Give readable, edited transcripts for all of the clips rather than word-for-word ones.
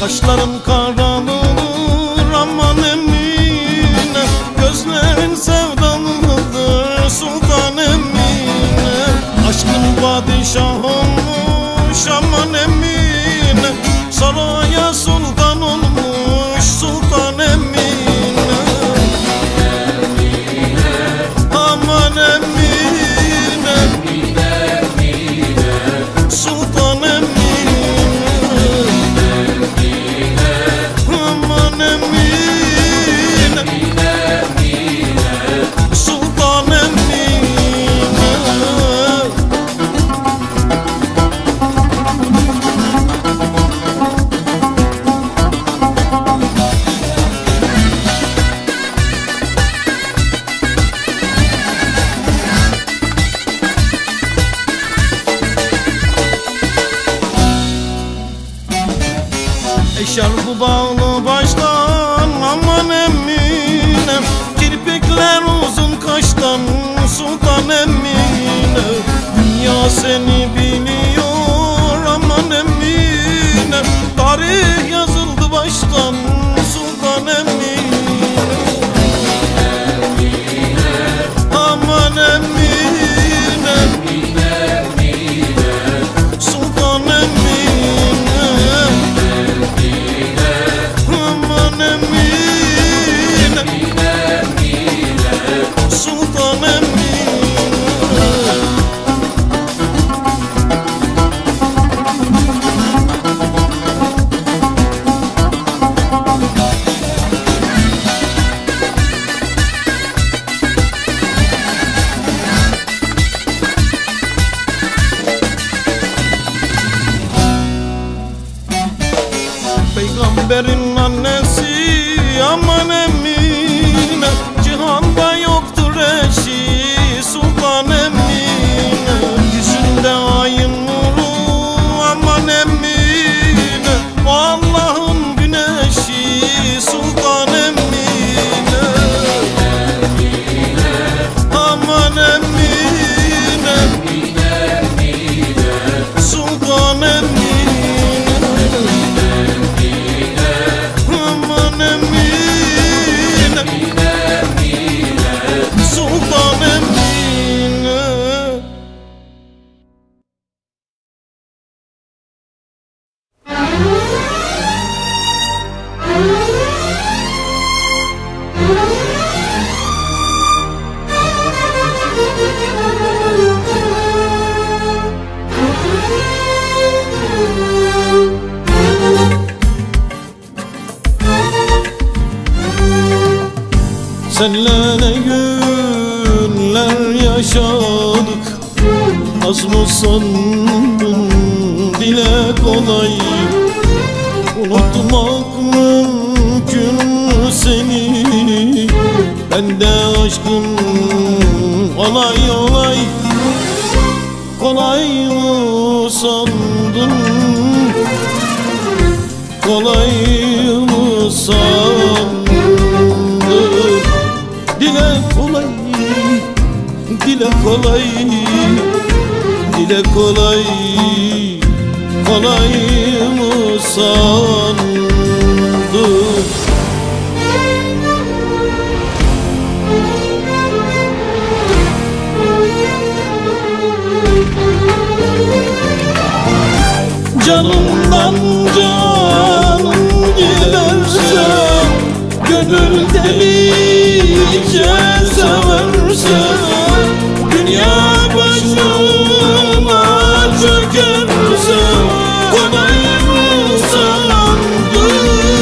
Kaşların kararır aman Emine, gözlerin sevdalıdır sultan Emine. Aşkın padişah olmuş aman Emine, saraya sultan olmuş sultan Emine. Aman Emine, sultan Emine. Aman Emine, sultan Emine. Eşarpı bağlı baştan aman Emine, kirpikler uzun kaştan sultan Emine. Dünya seni biliyor aman Emine, tarih yazıldı baştan sultan Emine. Aman Emine, sultan Emine. Aman Emine, sultan Emine. Peygamberin annesi aman Emine, cihanda yoktur eşi sultan Emine. Yüzünde ayın nuru aman Emine, o Allah'ın güneşi sultan Emine. Aman Emine, sultan Emine. Aman Emine, sultan Emine. Senle ne günler yaşadık, az mı sandın dile kolay. Unutmak mümkün seni, bende aşkın olay olay. Kolay mı sandın, kolay mı sandın? Dile kolay, dile kolay, dile kolay. Kolay mı sandın? Canımdan canım giderse, gönül delice severse, dünya başıma çökerse, kolay mı sandın?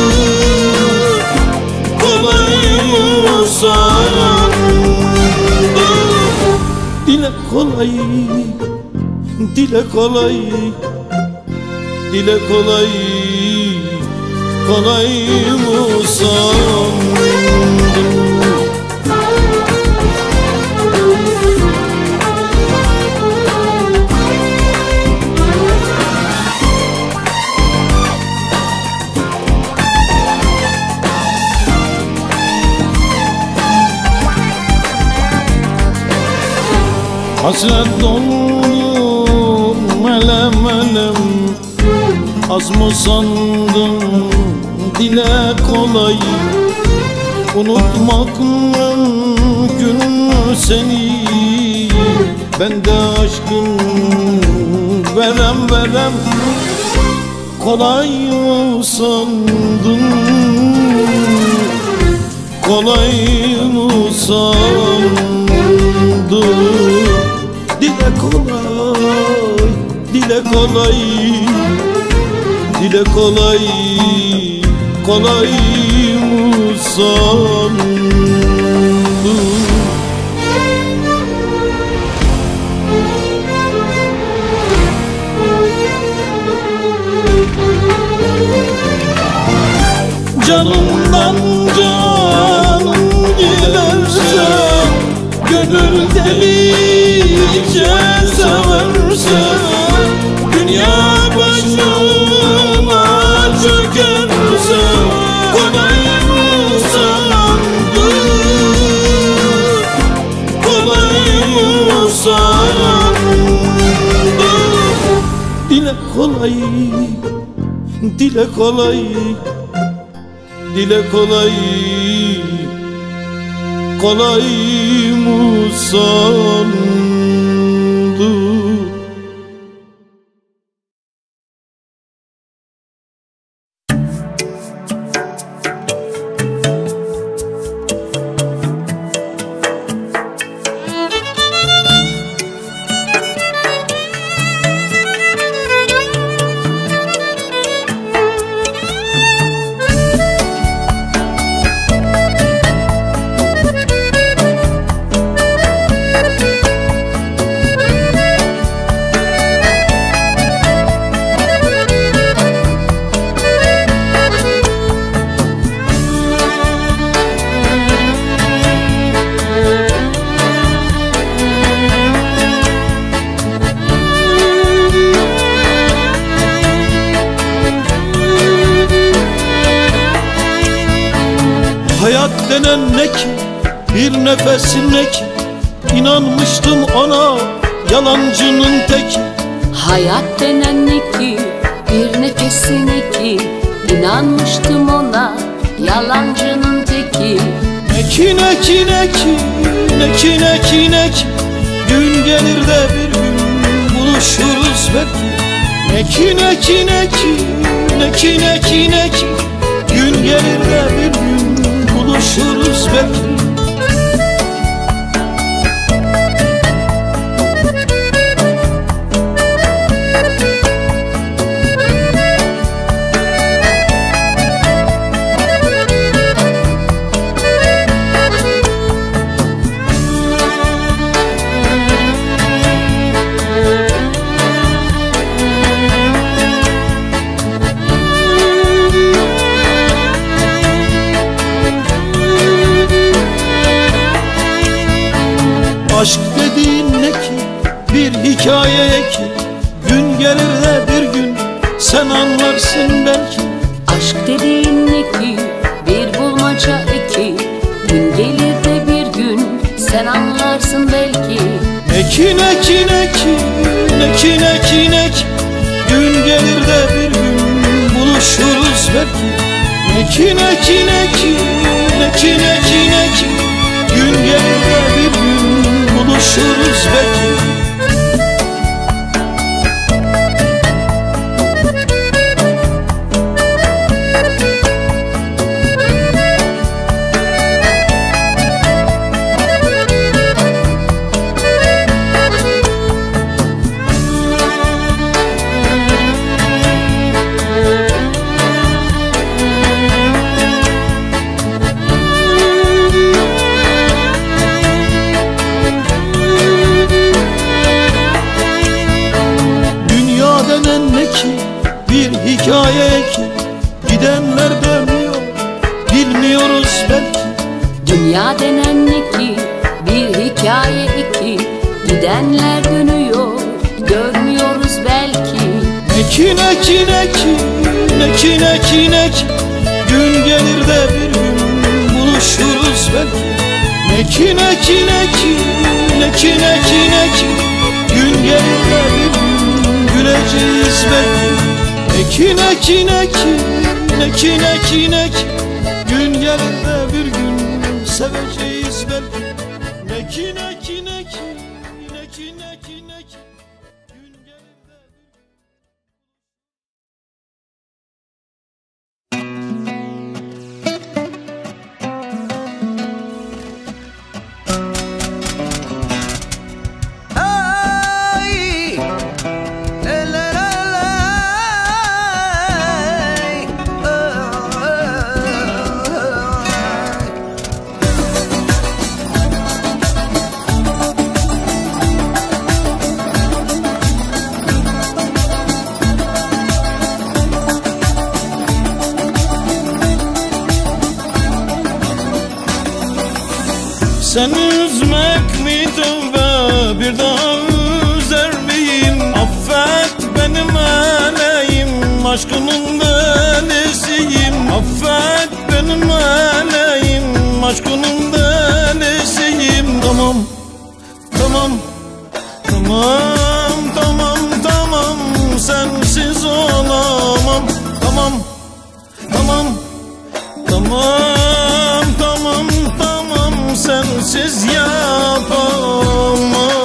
Kolay mı sandın? Dile kolay, dile kolay, dile kolay. Kolay mı sandın? Hasret doldu melem melem, Az mı sandın dile kolay, unutmak mümkün seni. Ben de aşkın verem kolay mı sandın, kolay mı sandın? Dile kolay, dile kolay, dile kolay, kolay mı sandın? Canımdan canım dilerse, gönül delice severse, dünya başıma çökerse, kolay mı sandın, kolay mı sandın? Dile kolay, dile kolay, dile kolay, kolay mı sandın? Hayat denen ne ki, bir nefesin ne ki, İnanmıştım ona, yalancının teki. Hayat denen ne ki, bir nefesin ne ki, İnanmıştım ona, yalancının teki. Ne ki ne ki ne ki, ne ki ne ki ne ki, gün gelir de bir gün buluşuruz belki. Ne ki ne ki ne ki, ne ki ne ki ne ki, gün gelir de bir gün buluşuruz belki. Aşk dediğin ne ki, bir hikaye ki, gün gelir de bir gün sen anlarsın belki. Aşk dediğin ne ki, bir bulmaca iki, gün gelir de bir gün sen anlarsın belki. Ne ki ne ki ne ki, ne ki ne ki ne ki, gün gelir de bir gün buluşuruz belki. Ne ki ne ki ne ki, ne ki ne ki ne ki, gün gelir de bir gün buluşuruz belki. Bir hikaye ki, gidenler dönüyor, bilmiyoruz belki. Dünya denen ne ki, bir hikaye iki, gidenler dönüyor, görmüyoruz belki. Ne ki ne ki ne ki, ne ki ne ki ne ki, gün gelir de bir gün buluşuruz belki. Ne ki ne ki ne ki, ne ki ne ki ne ki, gün gelir de bir gün güleceğiz belki. Ekin ekin ekin, ekin ekin ekin. Gün gelir de bir gün seveceğiz belki. Ekin ekin ekin, ekin ekin ekin. Gün gelir de seni üzmek mi tövbe, bir daha üzer miyim? Affet beni meleğim, aşkının delisiyim. Affet beni meleğim, aşkının delisiyim. Tamam, tamam, tamam, tamam, tamam, sensiz olamam. Tamam, tamam, tamam, tamam, tamam, sensiz yapamam.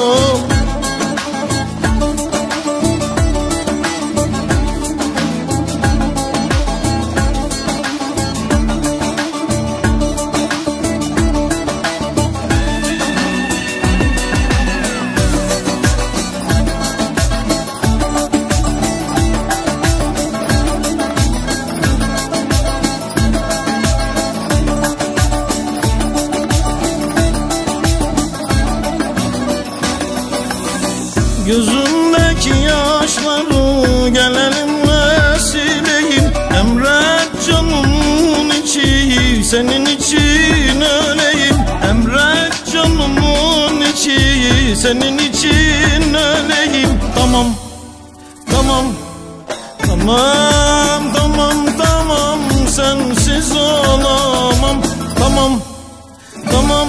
Gözümdeki yaşları gel elimle sileyim. Emret canımın içi, senin için öleyim. Emret canımın içi, senin için öleyim. Tamam, tamam, tamam, tamam, tamam, sensiz olamam. Tamam, tamam,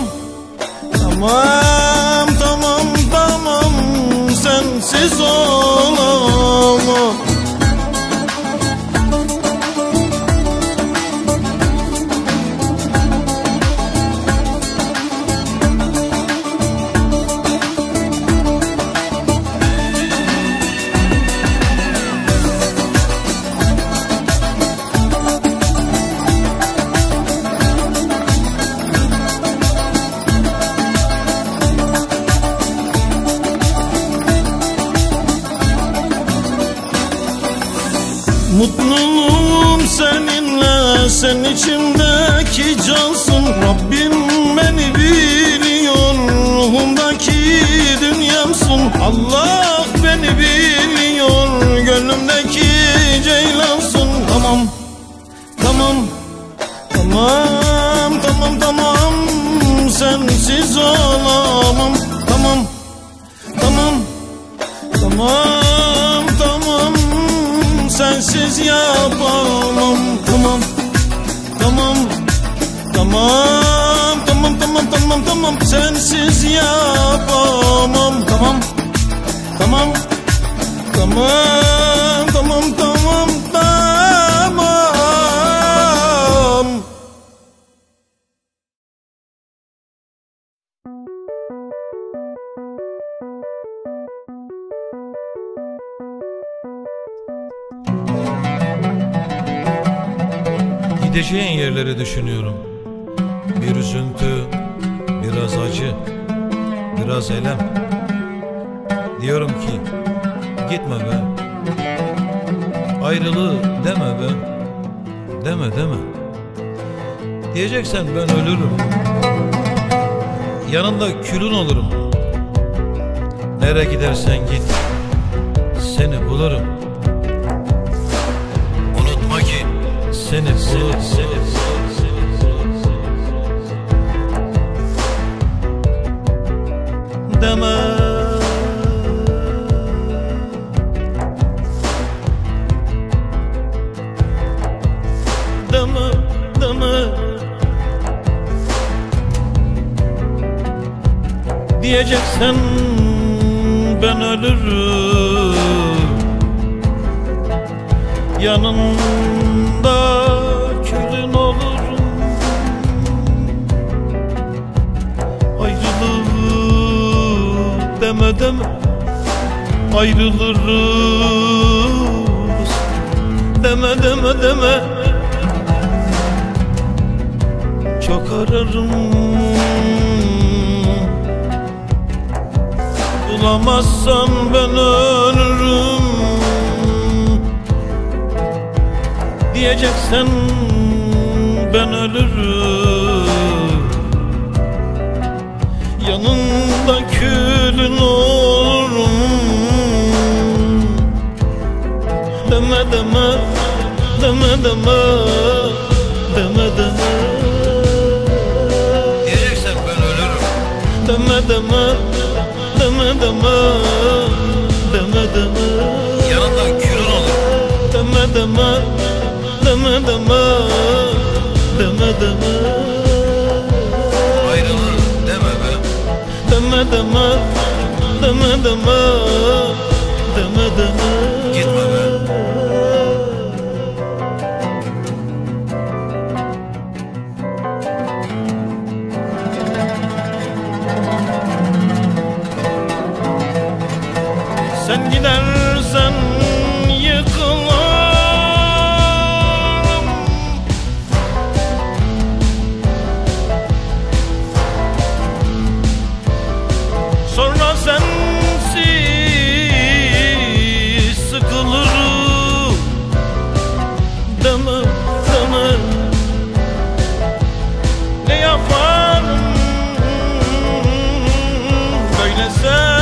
tamam, tamam, tamam, sensiz olamam. Mutluluğum seninle, sen içimdeki cansın. Rabbim beni biliyor, ruhumdaki dünyamsın. Allah beni biliyor, gönlümdeki ceylansın. Tamam, tamam, tamam, tamam, tamam, sensiz olamam. Tamam, tamam, tamam, tamam, sensiz yapamam. Tamam, tamam, tamam, tamam, tamam, tamam, tamam, sensiz yapamam. Tamam, tamam, tamam, tamam, tamam, tamam. Gideceğin yerleri düşünüyorum. Bir üzüntü, biraz acı, biraz elem. Diyorum ki gitme be, ayrılığı deme be, deme deme. Diyeceksen ben ölürüm, yanında külün olurum. Nereye gidersen git, seni bulurum. Unutma ki seni bulurum. Deme, deme, deme. Diyeceksen ben ölürüm, yanında külün olurum. Ayrılık deme deme, ayrılırız deme deme deme. Çok ararım, bulamazsam ben ölürüm diyeceksen ben ölürüm. Yanında külün olurum deme deme, deme deme, deme deme. Diyeceksen ben ölürüm. Deme deme, deme deme, deme deme. Yanından külün olur. Deme deme, deme deme, deme deme. Ayrılır deme be. Deme deme, deme deme, deme deme. Gitme be. Sen gidersen yıkılırım. Sonra sensiz sıkılırım. Deme deme, ne yaparım böyle sen.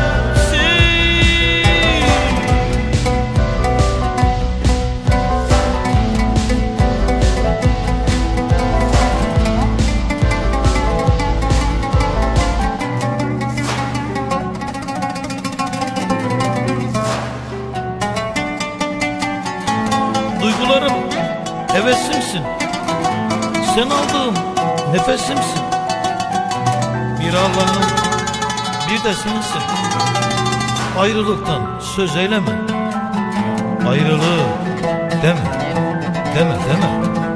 Duygularım hevesimsin, sen aldığım nefesimsin. Bir Allah'ım, bir de sensin. Ayrılıktan söz eyleme, ayrılığı deme, deme deme.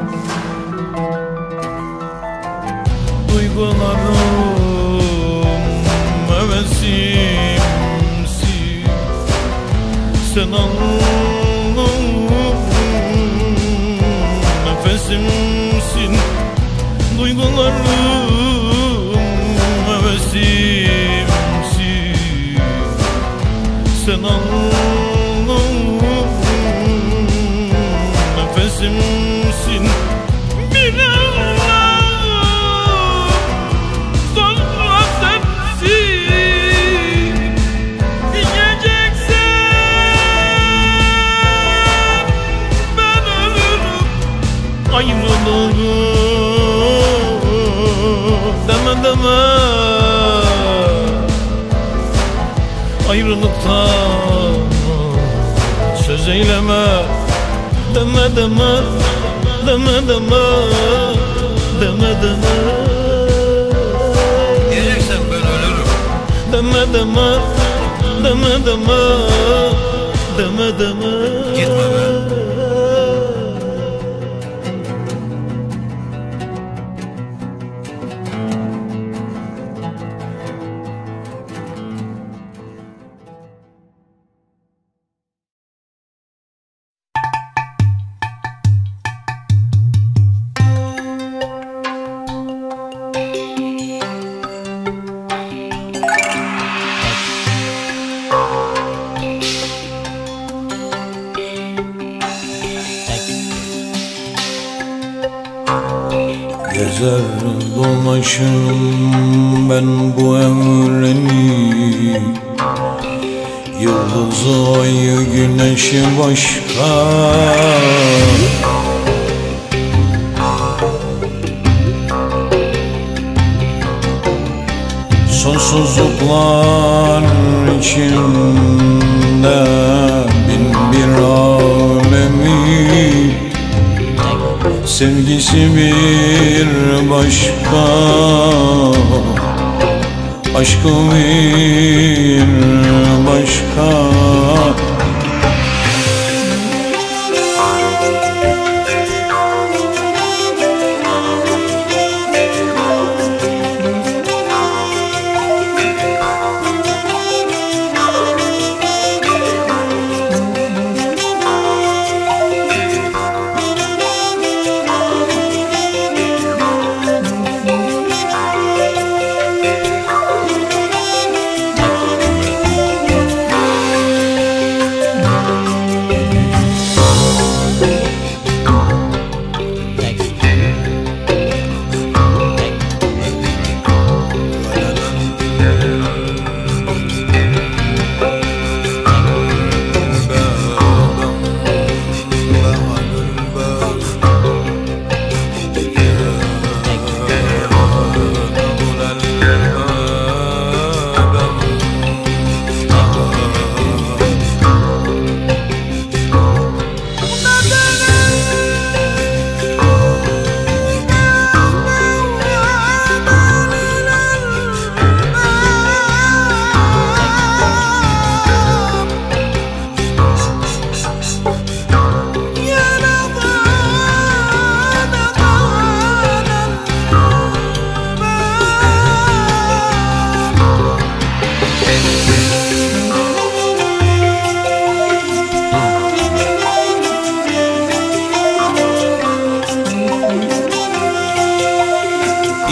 Duygularım hevesimsin, sen aldığım nefesimsin. Duygularım hevesimsin, sen aldığım nefesimsin. Bir Allah'ım, sonra sensin diyeceksen ben ölürüm. Ayrılırım deme deme, ayrılıktan söz eyleme. Deme deme, deme deme, deme deme. Diyeceksen ben ölürüm. Deme deme, deme deme, deme deme. Gitme be. Gezer dolaşırım ben bu evreni, yıldızı, ayı, güneşi başka. Sonsuzluklar içinde bin bir alemi, sevgisi bir başka, aşkı bir başka.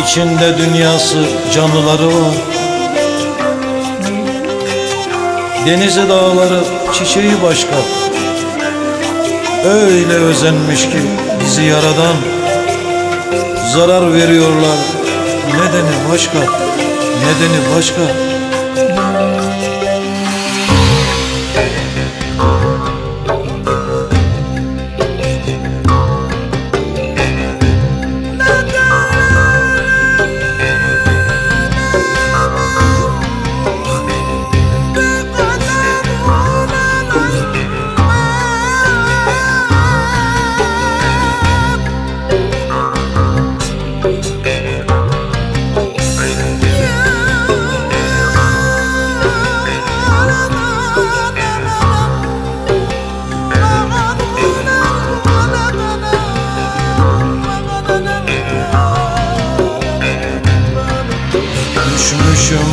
İçinde dünyası canlıları var. Denizi, dağları, çiçeği başka. Öyle özenmiş ki bizi yaradan. Zarar veriyorlar, nedeni başka, nedeni başka. Düşmüşüm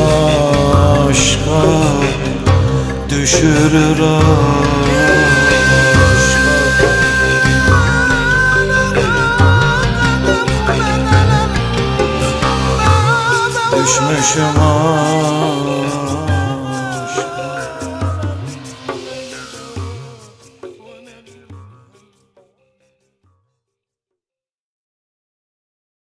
aşka, düşürür aşka. Düşmüşüm aşka,